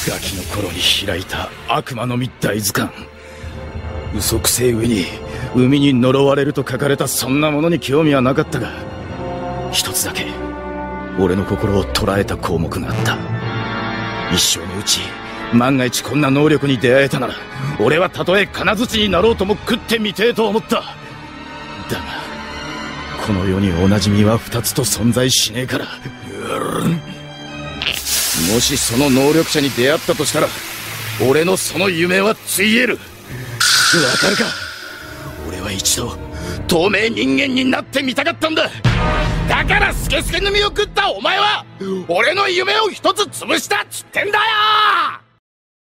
ガキの頃に開いた悪魔の実大図鑑。嘘くせえ上に海に呪われると書かれたそんなものに興味はなかったが、一つだけ俺の心を捉えた項目があった。一生のうち万が一こんな能力に出会えたなら、俺はたとえ金槌になろうとも食ってみてえと思った。だがこの世に同じ身は二つと存在しねえから、もしその能力者に出会ったとしたら、俺のその夢はついえる。わかるか？俺は一度透明人間になってみたかったんだ。だからスケスケの実を食ったお前は俺の夢を一つ潰したっつってんだよ。